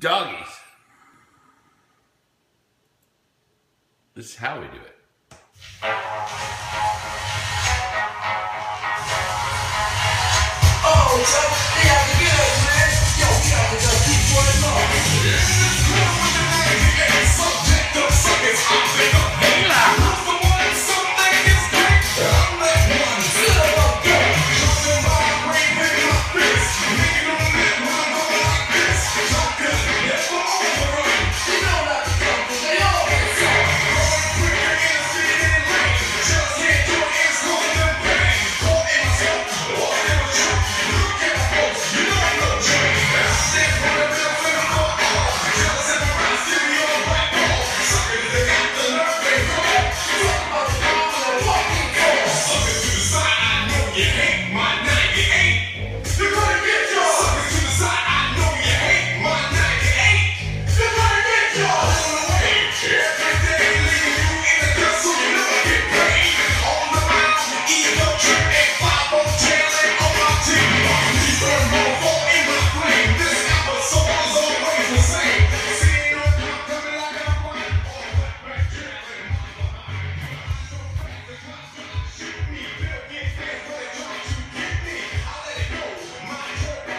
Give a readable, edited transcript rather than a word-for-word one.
Doggies. This is how we do it. Oh, they have to get us, man. Yo, we have to just keep running on. Subject of suckers, I pick up. Who's the one? Something is great. I'm that one. Sit up, go. Jumping by brain, picking up fist. Making them live, run like this. Jumping, never overrun. You know not to come, cause they all get some. Rolling quicker in the city than rain. Just can't do it, it's going to bang. Caught in myself, walking in my truck. Look at my folks, you know I'm no train. Stand for the bill, for the law. Jealous in my mind, still be on white ball. Suckers, they got the nerve, they call. Talk about the problem and walking call. Suckers to the side, I know you hate my night, you ain't. You're gonna get yours. Suckers to the side, I know you hate my night, you ain't. You're gonna get yours. On the way, every day leaving you in the dust so you never get paid. On the line, you eat no trick, and 5 tailing on my team. You burn more fall in my flame. This episode is always the same. Seeing no cop coming like a blind ball. Back trailing. Shoot me, Bill get fast, but they try to get me. I let it go. My turbo.